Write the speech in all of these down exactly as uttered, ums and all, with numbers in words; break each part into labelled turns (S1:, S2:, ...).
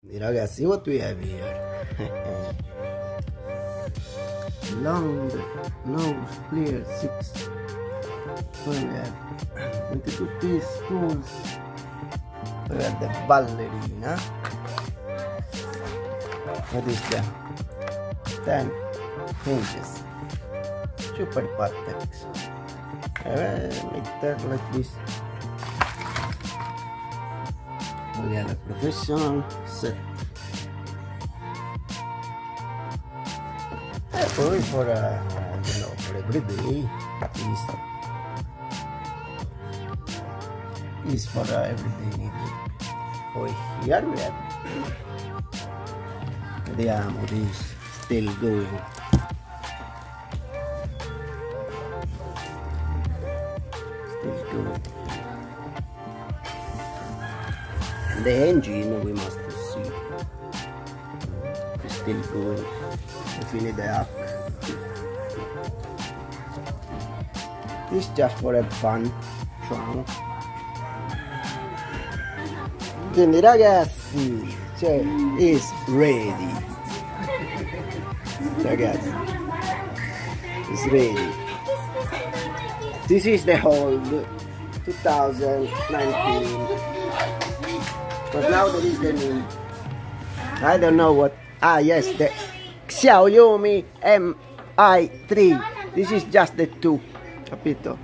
S1: Ragazzi, what we have here? Long nose clear six. What we have? twenty-two teaspoons. We have the ballerina. What is that? ten inches. Super Patex. Uh, make that like this. We have a professional set. Uh, for for uh, you know, for every day is is for uh, everyday needed. Oh, here we have. Vediamo, this still going. Still going. The engine we must see. It's still going. If you need the app. This just for have fun. Ciao. Quindi ragazzi, cioè, is ready. Ragazzi, is ready. This is the hold twenty nineteen. But now there is the new. I don't know what. Ah, yes, the Xiaomi M I three. This is just the two. Capito?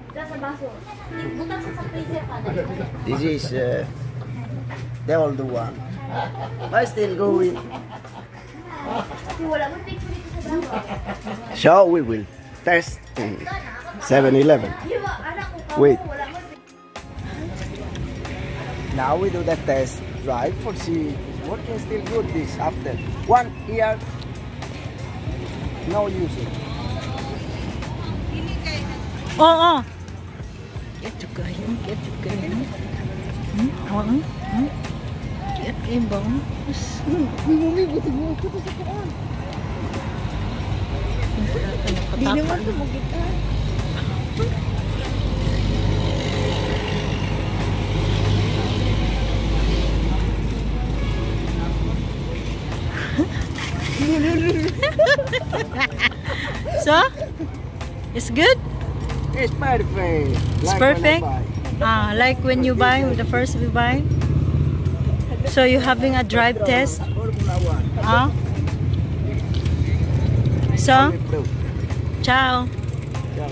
S1: This is uh, the old one. But still going. So we will test in seven eleven. Wait. Now we do the test drive for see it's working still good. This after one year no using.
S2: Oh, oh. Get to go, get to go. Hmm, hmm, hmm. Get in bone. Di naman sumugitan. So, it's good?
S1: It's perfect.
S2: It's
S1: Like
S2: perfect? Ah, like when you buy, the first we buy? So you're having a drive test? Ah? So? Ciao.
S1: Ciao.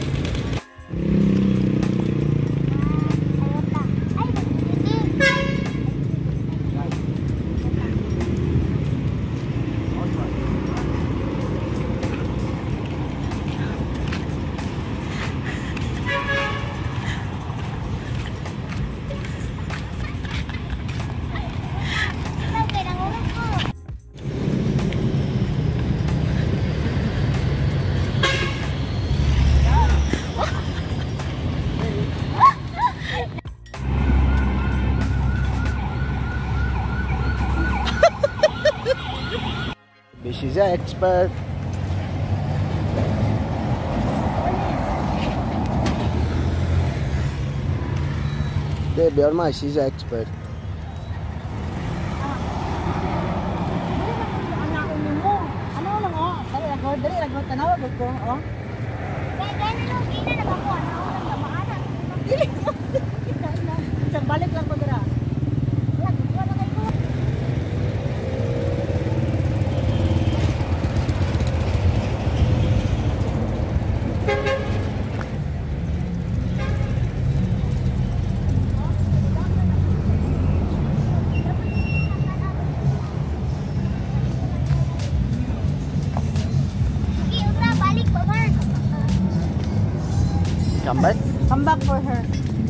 S1: She's an expert. Baby, ormai she's an expert.
S2: Balik lang ko dira.
S1: Come back?
S2: Come back for her.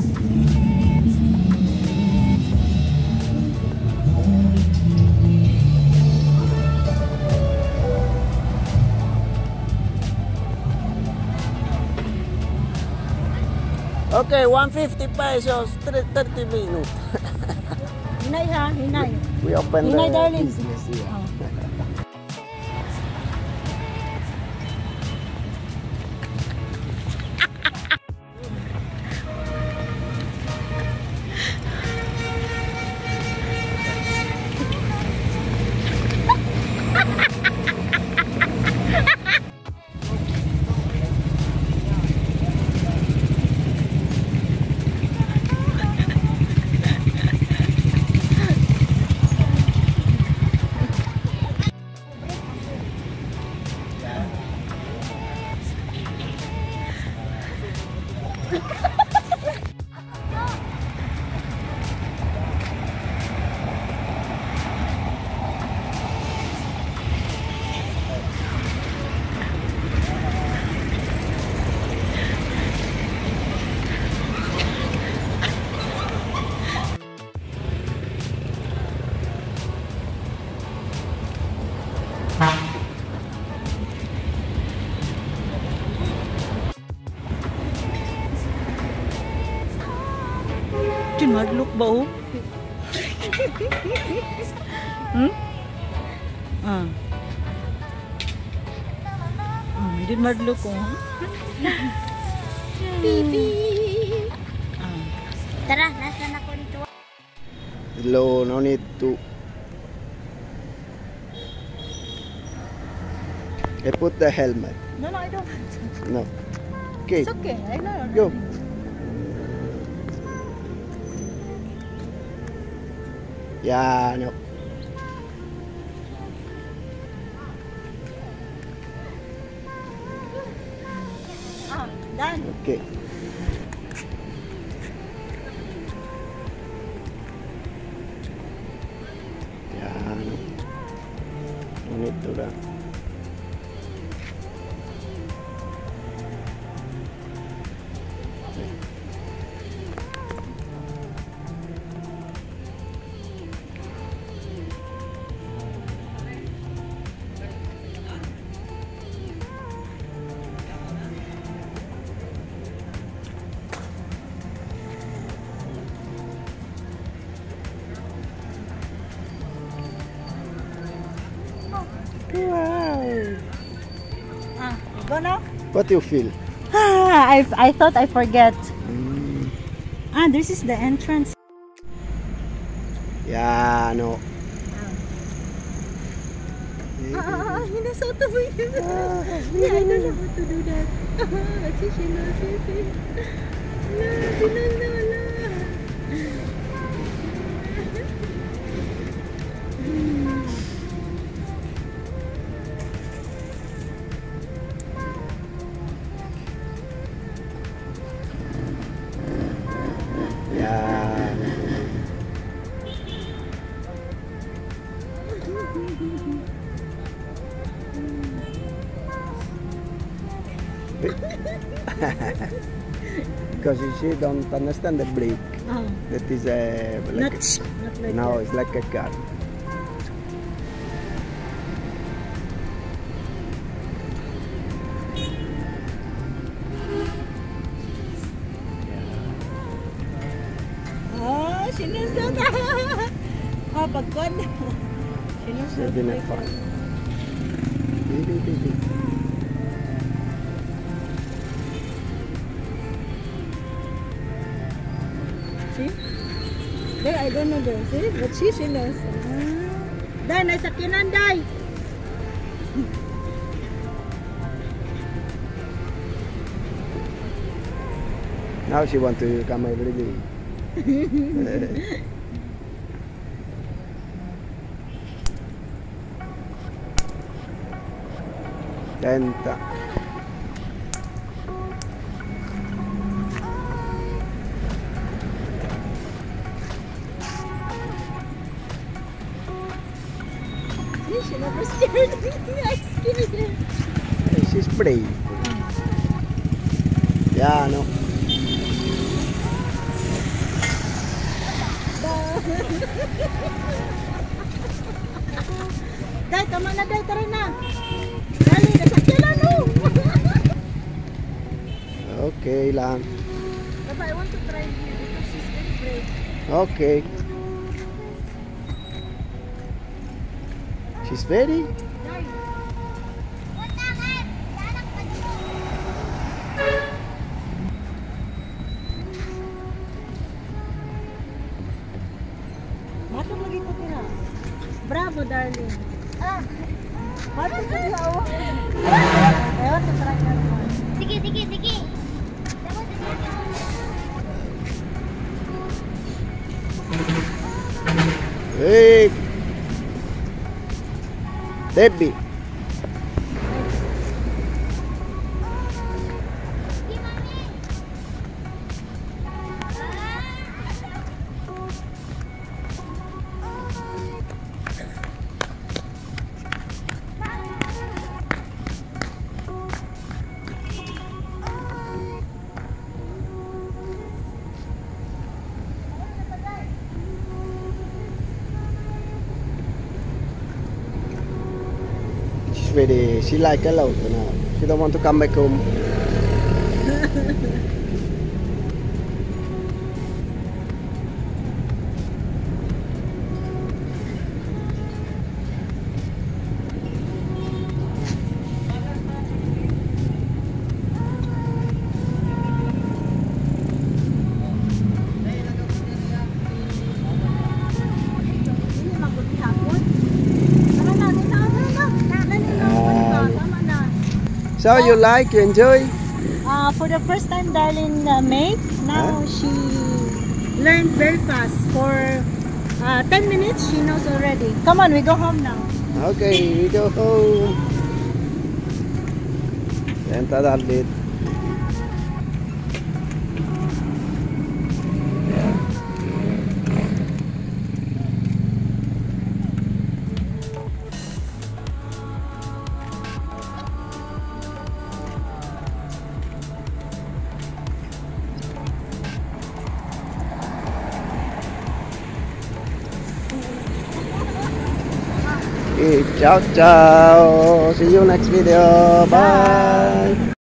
S1: Okay, one hundred fifty pesos, thirty minutes.
S2: Hinay ha, hinay.
S1: We open
S2: Hinay,
S1: the
S2: darling.
S1: business here.
S2: Oh. Madlook ba oh? Hmm? Ah. Oh, hindi madlook oh.
S3: Pipi.
S2: Ah.
S3: Tara, nasaan ako dito?
S1: Hello, no need to. I put the helmet.
S2: No, no, I don't want to.
S1: No. Okay.
S2: It's okay, I know.
S1: Go. Yeah, no.
S2: Ah, done.
S1: Okay. Yeah, no. No need to run. Wow.
S2: Ah, you go now?
S1: What do you feel?
S2: Ah, I, I thought I forget.
S1: Mm.
S2: Ah, this is the entrance.
S1: Yeah, no.
S2: Ah, hinasoto mo yun. Yeah, I don't know how to do that. Ah, si Sheila, si si. La, dinala,
S1: Yeah. Because you see, don't understand the brake.
S2: Oh.
S1: That is a like
S2: Not, not like
S1: no,
S2: that.
S1: it's like a car.
S2: Oh, sinusot. Oh, pagkon. Sinusot.
S1: Sabi na fun. Baby, baby.
S2: See? There, I don't know there. See? But she, she knows. Ah. Dai, nasa kinan, Dai.
S1: Now she want to come every day. Lenta.
S2: See, she never scared me. I scared her.
S1: Eh, she's brave. Yeah, no.
S2: Dai, tama na, Dai. Tara na. Dali, nasakyan na, no.
S1: Okay lang.
S2: Papa, I want to try here because she's very brave.
S1: Okay. She's ready?
S2: Dai. Matong lagi ko tira. Bravo, darling. Ah. Matong lagi ako. I want to try that one.
S3: Sige, sige, sige.
S1: Hey. Debbie. Ready. She like a lot now. She don't want to come back home. So you like, you enjoy?
S2: Uh, for the first time, darling uh, make. Now
S1: Huh?
S2: she learned very fast. For uh, ten minutes, she knows already. Come on, we go home now.
S1: Okay, we go home. Yan tadalit. Okay, ciao ciao. See you next video. Bye.